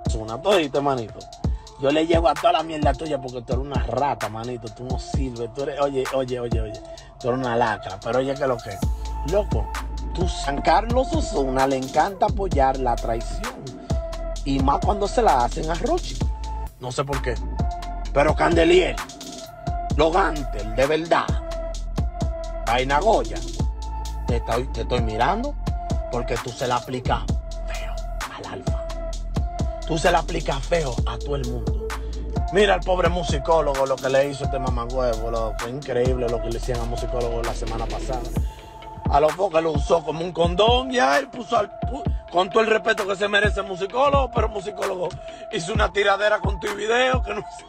una todita, manito. Yo le llevo a toda la mierda tuya porque tú eres una rata, manito. Tú no sirves. Tú eres, oye. Tú eres una lacra. Pero oye, ¿qué es lo que? Loco, San Carlos Osuna le encanta apoyar la traición. Y más cuando se la hacen a Rochi. No sé por qué. Pero Candelier, Logantel, de verdad. Vaina Goya. Te estoy mirando porque tú se la aplicas feo al alfa. Tú se la aplicas feo a todo el mundo. Mira al pobre musicólogo lo que le hizo este mamagüevo. Lo que increíble lo que le hicieron al musicólogo la semana pasada. A los pocos lo usó como un condón. Ya él puso con todo el respeto que se merece el musicólogo. Pero el musicólogo hizo una tiradera con tu video que no sé.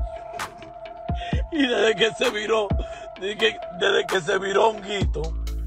Y desde que se viró honguito.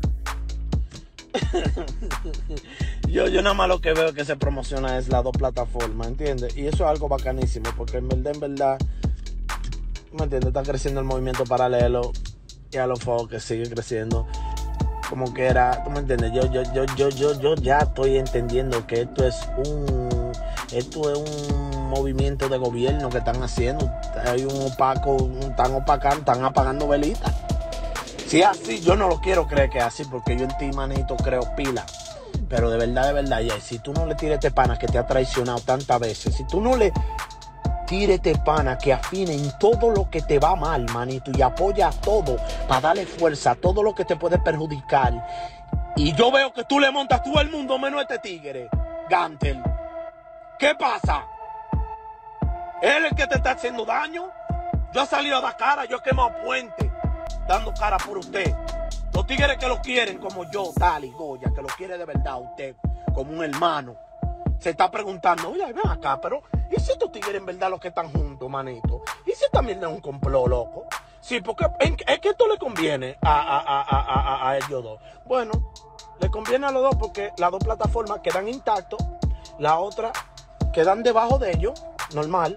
Yo nada más lo que veo que se promociona es las dos plataformas, ¿entiendes? Y eso es algo bacanísimo, porque en verdad, ¿me entiendes? Está creciendo el movimiento paralelo y a los focos que sigue creciendo. Como que era, ¿tú me entiendes? Yo ya estoy entendiendo que esto es un movimiento de gobierno que están haciendo. Hay están apagando velitas. Si es así, yo no lo quiero creer que es así, porque yo en ti, manito, creo pila. Pero de verdad, ya, si tú no le tires este pana que te ha traicionado tantas veces, si tú no le tires este pana que afine en todo lo que te va mal, manito, y apoya todo para darle fuerza a todo lo que te puede perjudicar, y yo veo que tú le montas todo el mundo menos este tigre, Gantel, ¿qué pasa? ¿Él es el que te está haciendo daño? Yo he salido a dar cara, yo he quemado puente, dando cara por usted. Los tigres que lo quieren como yo, tal y Goya, que lo quiere de verdad usted, como un hermano, se está preguntando, oye, ven acá, pero ¿y si estos tigres en verdad los que están juntos, manito? ¿Y si también es un complot, loco? Sí, porque es que esto le conviene a ellos dos. Bueno, le conviene a los dos porque las dos plataformas quedan intactas, la otra quedan debajo de ellos, normal.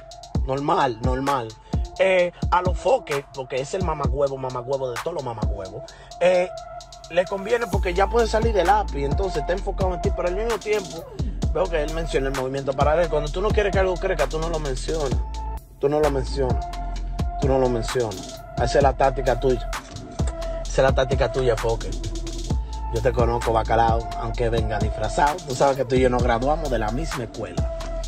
A los foques, porque es el mamagüevo de todos los mamagüevos, le conviene porque ya puede salir del API, entonces está enfocado en ti, pero al mismo tiempo veo que él menciona el movimiento paralelo. Cuando tú no quieres que algo crezca, tú no lo mencionas. Esa es la táctica tuya. Foque. Yo te conozco, bacalao, aunque venga disfrazado. Tú sabes que tú y yo nos graduamos de la misma escuela.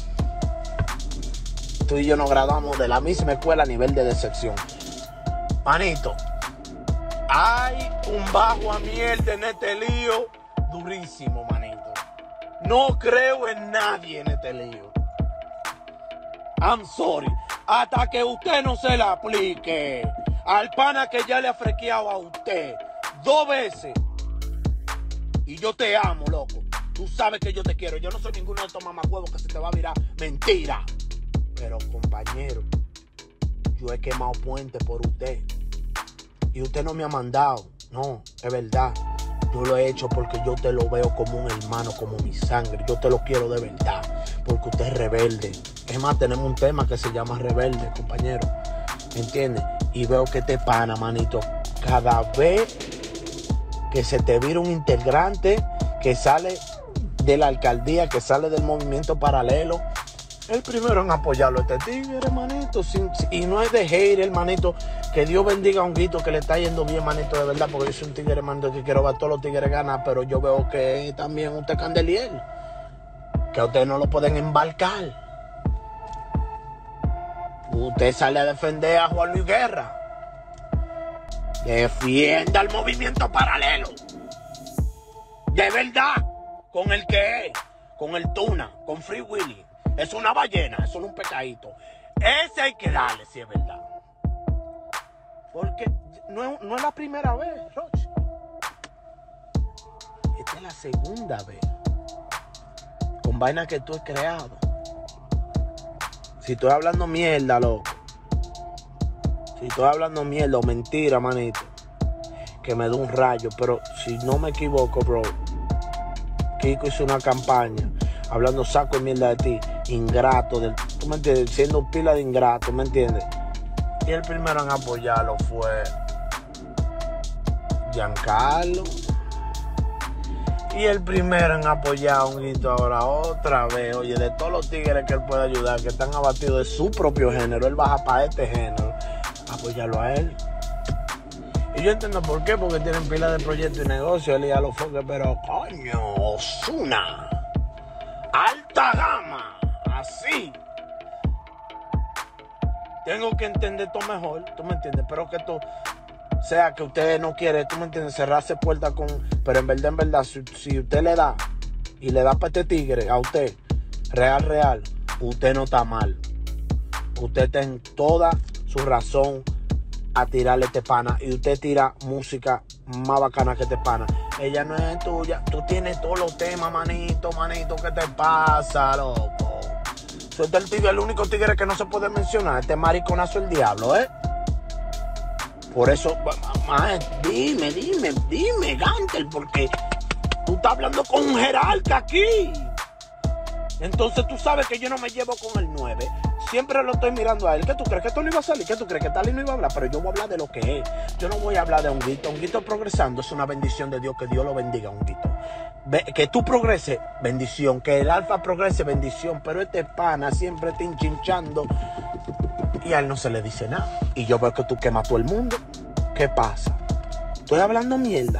Tú y yo nos graduamos de la misma escuela a nivel de decepción. Manito, hay un bajo a mierda en este lío durísimo, manito. No creo en nadie en este lío. I'm sorry. Hasta que usted no se la aplique al pana que ya le ha frequeado a usted 2 veces. Y yo te amo, loco. Tú sabes que yo te quiero. Yo no soy ninguno de estos mamacuevos que se te va a virar mentira. Pero, compañero, yo he quemado puentes por usted. Y usted no me ha mandado. No, es verdad. Yo lo he hecho porque yo te lo veo como un hermano, como mi sangre. Yo te lo quiero de verdad. Porque usted es rebelde. Es más, tenemos un tema que se llama rebelde, compañero. ¿Entiendes? Y veo que te pana, manito. Cada vez que se te vira un integrante que sale de la alcaldía, que sale del movimiento paralelo, el primero en apoyarlo este tigre, hermanito. Y no es de hate, hermanito. Que Dios bendiga a Honguito, que le está yendo bien, manito, de verdad. Porque yo soy un tigre, hermanito, que quiero ver a todos los tigres ganar. Pero yo veo que también usted Candelier, que a usted no lo pueden embarcar. Usted sale a defender a Juan Luis Guerra. Defienda el movimiento paralelo. De verdad. Con el que es. Con el Tuna. Con Free Willy. Es una ballena, eso no es un pecadito. Ese hay que darle, si es verdad. Porque no es la primera vez, Roche. Esta es la segunda vez. Con vainas que tú has creado. Si estoy hablando mierda, loco. Si estoy hablando mierda o mentira, manito, que me dé un rayo. Pero si no me equivoco, bro, Kiko hizo una campaña hablando saco de mierda de ti, ingrato, ¿tú me entiendes? Siendo pila de ingrato, ¿me entiendes? Y el primero en apoyarlo fue Giancarlo. Y el primero en apoyar a Honguito ahora otra vez. Oye, de todos los tigres que él puede ayudar, que están abatidos de su propio género, él baja para este género, apoyarlo a él. Y yo entiendo por qué, porque tienen pila de proyectos y negocios, él y a los foques, pero coño, Ozuna, alta gama, así. Tengo que entender todo mejor, tú me entiendes, pero que tú, sea que usted no quiere, tú me entiendes, cerrarse puertas con, pero en verdad, si usted le da, y le da para este tigre, a usted, real, usted no está mal. Usted está en toda su razón a tirarle este pana, y usted tira música más bacana que este pana. Ella no es tuya, tú tienes todos los temas, manito, ¿qué te pasa, loco? Suelta el tigre, el único tigre que no se puede mencionar, este mariconazo el diablo, ¿eh? Por eso, dime, Gantel, porque tú estás hablando con un jerarca aquí. Entonces tú sabes que yo no me llevo con el 9. Siempre lo estoy mirando a él. ¿Qué tú crees? ¿Que esto no iba a salir? ¿Qué tú crees? ¿Que tal y no iba a hablar? Pero yo voy a hablar de lo que es. Yo no voy a hablar de Honguito. Honguito progresando es una bendición de Dios. Que Dios lo bendiga, Honguito. Que tú progreses, bendición. Que el alfa progrese, bendición. Pero este pana siempre está hinchinchando y a él no se le dice nada. Y yo veo que tú quemas a todo el mundo. ¿Qué pasa? Estoy hablando mierda.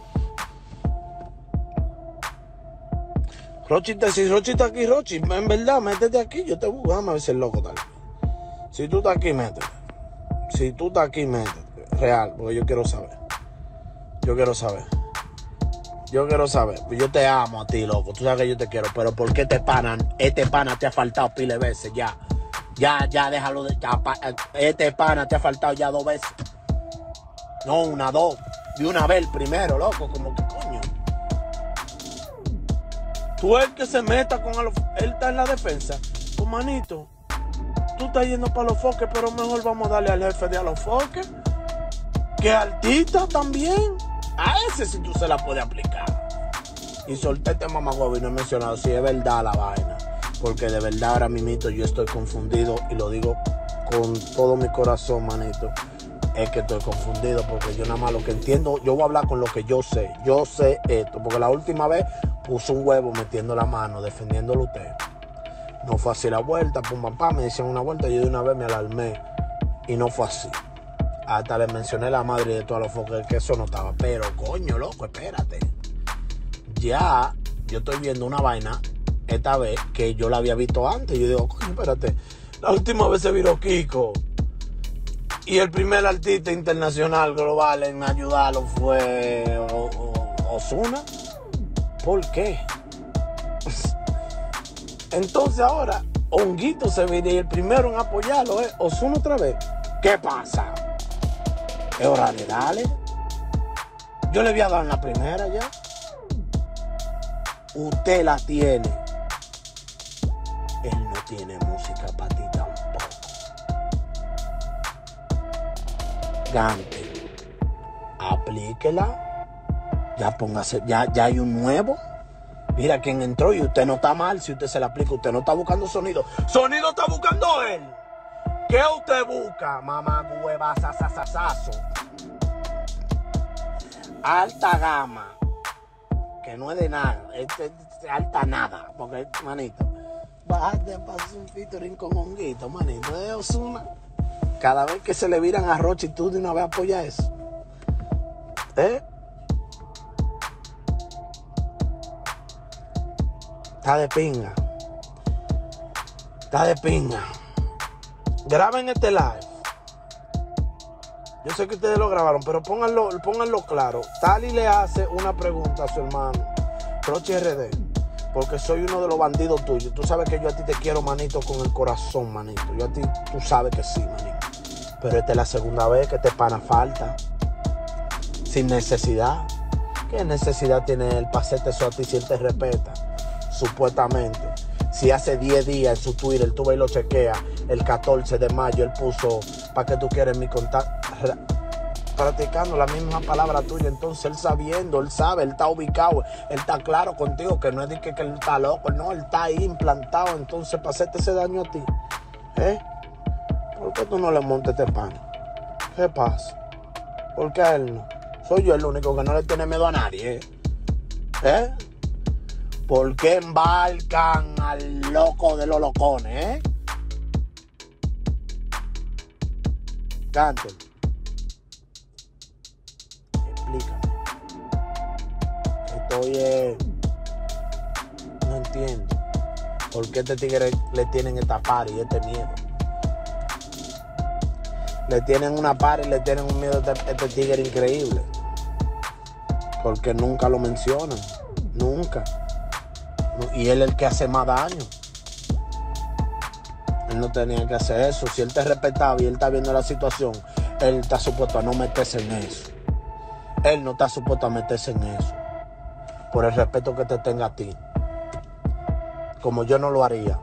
Rochi, si Rochi está aquí, Rochi, en verdad, métete aquí, yo te busco, déjame ver si el loco tal. Si tú estás aquí, métete. Real, porque yo quiero saber. Pues yo te amo a ti, loco, tú sabes que yo te quiero, pero ¿por qué este pana te ha faltado pile veces ya? Ya, déjalo de... este pana te ha faltado ya 2 veces. No, 1, 2. De una vez el primero, loco, como que coño. Tú el que se meta con él está en la defensa. Pues manito, tú estás yendo para los foques, pero mejor vamos a darle al jefe de a los foques. Que altita también. A ese sí tú se la puedes aplicar. Y solté este mamagüevo y no he mencionado si es verdad la vaina. Porque de verdad ahora mismo yo estoy confundido y lo digo con todo mi corazón, manito. Es que estoy confundido porque yo nada más lo que entiendo, yo voy a hablar con lo que yo sé. Yo sé esto, porque la última vez puso un huevo metiendo la mano, defendiéndolo a usted. No fue así la vuelta, me decían una vuelta, yo de una vez me alarmé y no fue así. Hasta le mencioné la madre de todos los foques que eso no estaba. Pero coño, loco, espérate. Ya yo estoy viendo una vaina esta vez que yo la había visto antes. Yo digo, coño, espérate. La última vez se viró Kiko. Y el primer artista internacional global en ayudarlo fue Ozuna. ¿Por qué? Entonces ahora Honguito se viene y el primero en apoyarlo es Ozuna otra vez. ¿Qué pasa? Es hora de darle. Yo le había dado en la primera ya. Usted la tiene. Él no tiene música para ti tampoco. Gantel, aplíquela. Ya póngase, ya hay un nuevo. Mira quién entró y usted no está mal si usted se la aplica. Usted no está buscando sonido. Sonido está buscando él. ¿Qué usted busca, mamá hueva, sasasasazo? Alta gama. Que no es de nada. Es alta nada. Porque, manito, bájate para hacer un featuring con Honguito, manito. De Ozuna. Cada vez que se le viran a Rochi, tú de una vez apoyas eso. Está de pinga. Graben este live. Yo sé que ustedes lo grabaron, pero pónganlo claro. Tali le hace una pregunta a su hermano, Rochi RD, porque soy uno de los bandidos tuyos. Tú sabes que yo a ti te quiero, manito, con el corazón, manito. Yo a ti, tú sabes que sí, manito. Pero esta es la segunda vez que te pana falta. Sin necesidad. ¿Qué necesidad tiene él para hacerte eso a ti si él te respeta? Supuestamente. Si hace 10 días en su Twitter, tú ves y lo chequea, el 14 de mayo él puso, ¿para qué tú quieres mi contacto? Practicando la misma palabra tuya. Entonces él sabiendo, él sabe, él está ubicado, él está claro contigo, que no es de que él está loco, no, él está ahí implantado. Entonces para hacerte ese daño a ti, ¿por qué tú no le montes este pan? ¿Qué pasa? ¿Por qué a él no? Soy yo el único que no le tiene miedo a nadie, ¿Eh? ¿Por qué embarcan al loco de los locones, eh? Canten. Explícame. No entiendo. ¿Por qué este tigre le tienen esta par y este miedo? Le tienen una par y le tienen un miedo a este tigre increíble. Porque nunca lo mencionan. Nunca. Y él es el que hace más daño. Él no tenía que hacer eso. Si él te respetaba y él está viendo la situación, él está supuesto a no meterse en eso. Él no está supuesto a meterse en eso. Por el respeto que te tenga a ti. Como yo no lo haría.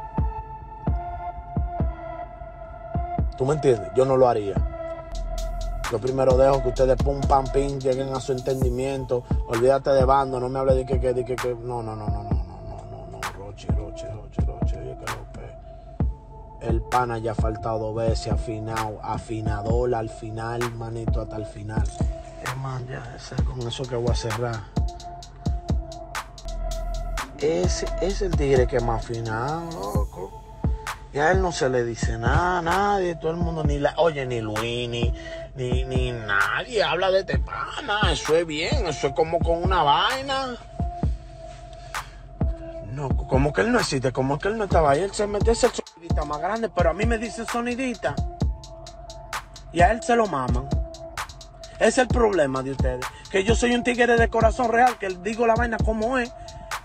¿Tú me entiendes? Yo no lo haría. Yo primero dejo que ustedes pum, pam, pim, lleguen a su entendimiento. Olvídate de bando, no me hable de que. No. Rochi, oye que el pana ya ha faltado 2 veces, afinador al final, manito, hasta el final. Es más, ya, con eso que voy a cerrar. Ese es el tigre que más afinado, loco. Y a él no se le dice nada a nadie, todo el mundo ni Luis, ni nadie habla de este pana. Eso es bien, eso es como con una vaina. No, como que él no existe, como que él no estaba ahí. Él se metió ese sonidita más grande, pero a mí me dice sonidita. Y a él se lo maman. Ese es el problema de ustedes. Que yo soy un tigre de corazón real, que digo la vaina como es.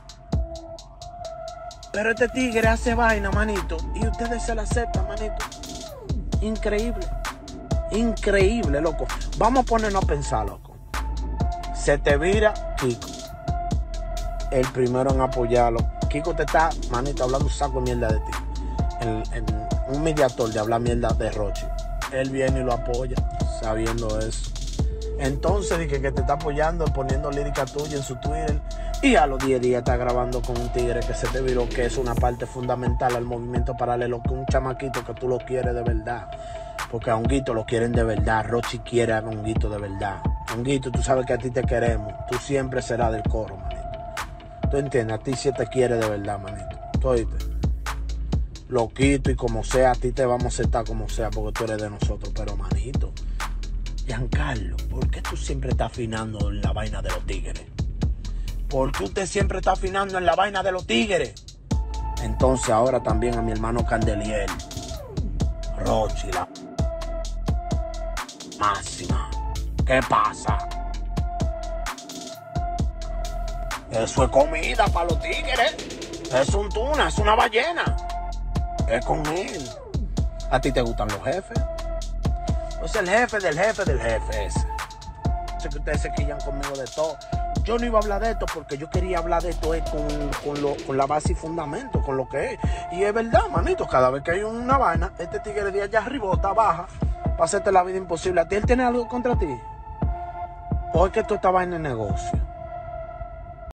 Pero este tigre hace vaina, manito, y ustedes se la aceptan, manito. Increíble. Increíble, loco. Vamos a ponernos a pensar, loco. Se te vira Kiko. El primero en apoyarlo. Kiko te está, manito, hablando un saco de mierda de ti. Un mediador de hablar mierda de Rochi. Él viene y lo apoya, sabiendo eso. Entonces, dije que te está apoyando, poniendo lírica tuya en su Twitter. Y a los 10 días está grabando con un tigre que se te viró, que es una parte fundamental al movimiento paralelo, que un chamaquito que tú lo quieres de verdad. Porque a Honguito lo quieren de verdad. Rochi quiere a Honguito de verdad. Honguito, tú sabes que a ti te queremos. Tú siempre serás del coro, manito. ¿Tú entiendes? A ti sí te quiere de verdad, manito. ¿Tú oíste? Loquito y como sea, a ti te vamos a aceptar como sea, porque tú eres de nosotros. Pero, manito, Giancarlo, ¿por qué tú siempre estás afinando en la vaina de los tigres? ¿Por qué usted siempre está afinando en la vaina de los tigres? Entonces ahora también a mi hermano Candeliel, Rochi, la máxima. ¿Qué pasa? Eso es comida para los tigres. Es un tuna, es una ballena. Es con él. ¿A ti te gustan los jefes? Pues el jefe del jefe del jefe ese. Sé que ustedes se quillan conmigo de todo. Yo no iba a hablar de esto porque yo quería hablar de esto con la base y fundamento, con lo que es. Y es verdad, manito, cada vez que hay una vaina, este tigre de allá arriba baja para hacerte la vida imposible. ¿A ti él tiene algo contra ti? ¿O es que tú esta vaina es negocio?